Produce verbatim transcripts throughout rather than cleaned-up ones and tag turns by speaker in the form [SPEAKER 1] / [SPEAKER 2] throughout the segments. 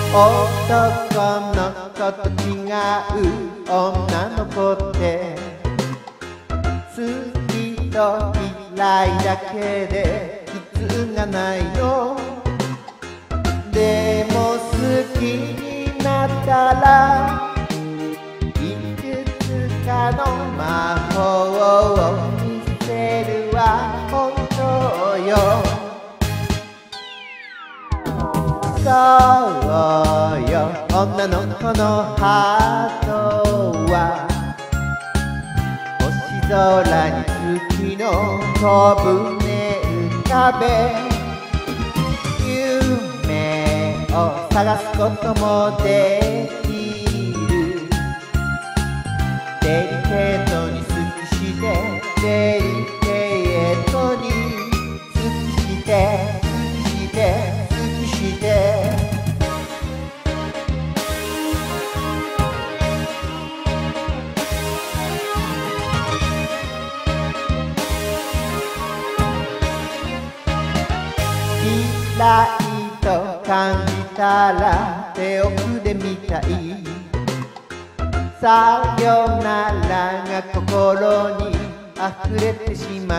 [SPEAKER 1] 男の子と違う女の子って好きと嫌いだけで普通がないよ。でも好きになったらいくつかの魔法を見せるわ。本当よ。そうよ、女の子のハートは星空に月の小舟浮かべ、夢を探すこともできる。デリケートに好きして、デリケートに好きして好きして好きして。嫌いと感じたら手を筆みたい。さよならが心に溢れてしまう。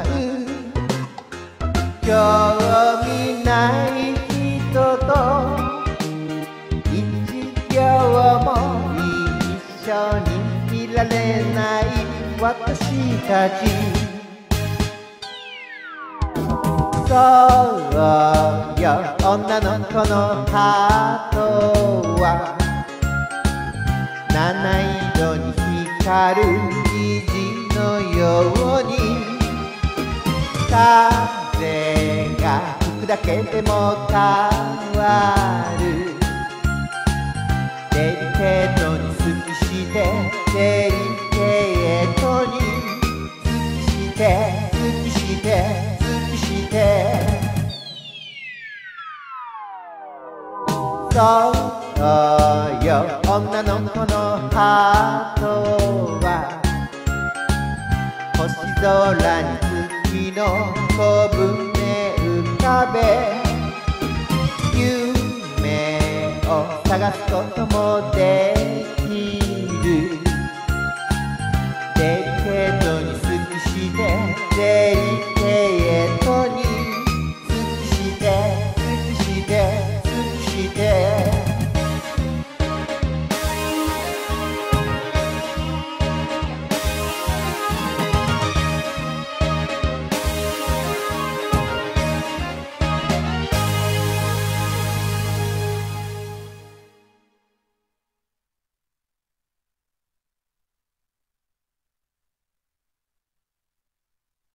[SPEAKER 1] 興味ない人と一秒も一緒にいられない私たち。そうよ、女の子のハートは七色に光る虹のように。風が吹くだけでも変わる。デリケートに好きして、デリケートに好きして好きしてそうよ、女の子のハートは星空に月の小舟浮かべ、夢を探すこともで